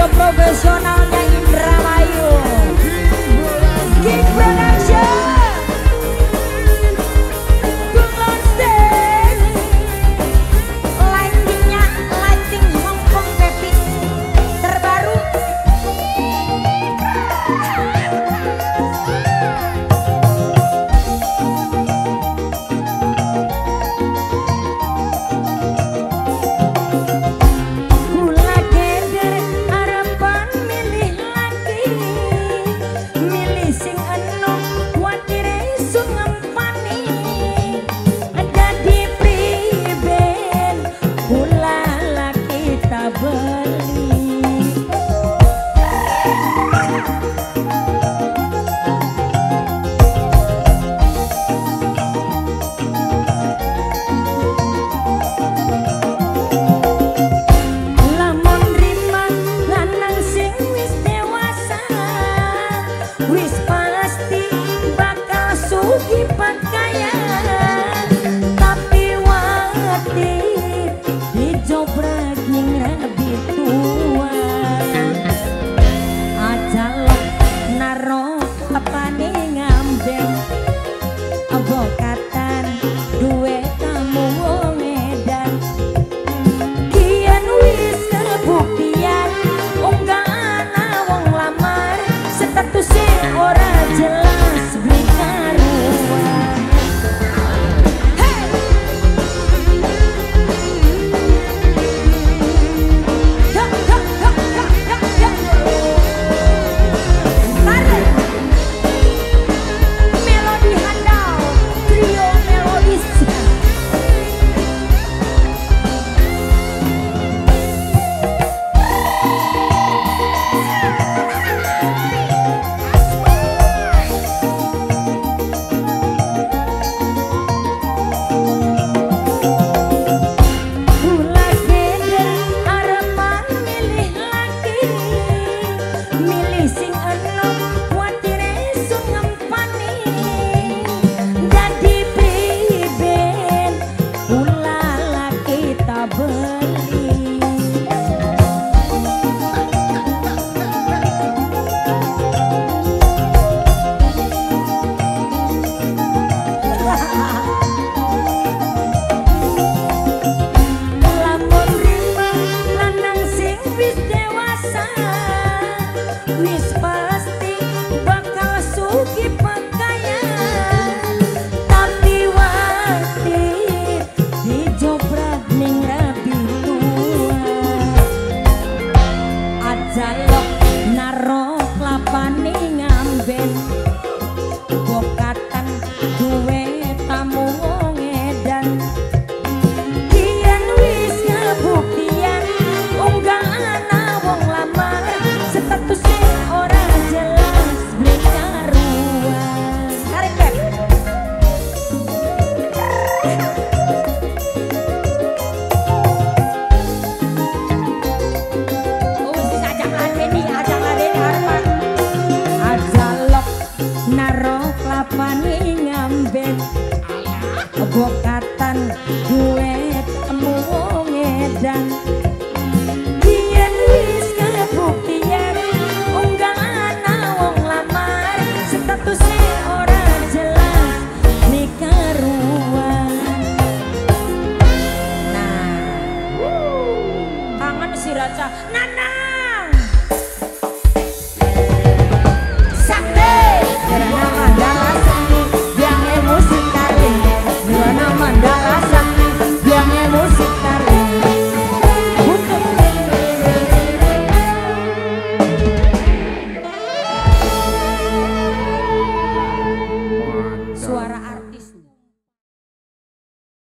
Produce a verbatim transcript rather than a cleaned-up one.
profesionalnya Indramayu King Production Bunglon Stage lightingnya lighting Hongkong Baby terbaru wis pasti bakal sugi pakaian tapi wati dijobrak ning rabi tua aja lo naro apane ngambil abokatan duwe kamu wong edan kian wis kebuktian unggah ana wong lamar statusnya ora jelas beli karuan hey! Yo, yo, yo, yo, yo, yo. Tarik melodi handal trio melodis wis pasti bakal sugi pakaian tapi wati dijobrak ning rabi tua aja lo naro klapane ngamben bokatan duwe tamu wong edan kian wis kabuktian unggah ana wong lamar statusnya ora jelas beli karuan tarik beb oh wis ajak ladeni ajak ladeni harapan aja lok naro klapane ngamben bokatan duet temu wong edan kian wis kabuktian unggah ana wong lamar statusnya ora jelas nih karuan nah kangen si Raca Nanang sakti karena mandala sakti yang emosi kali karena mandala sakti yang emosi kali suara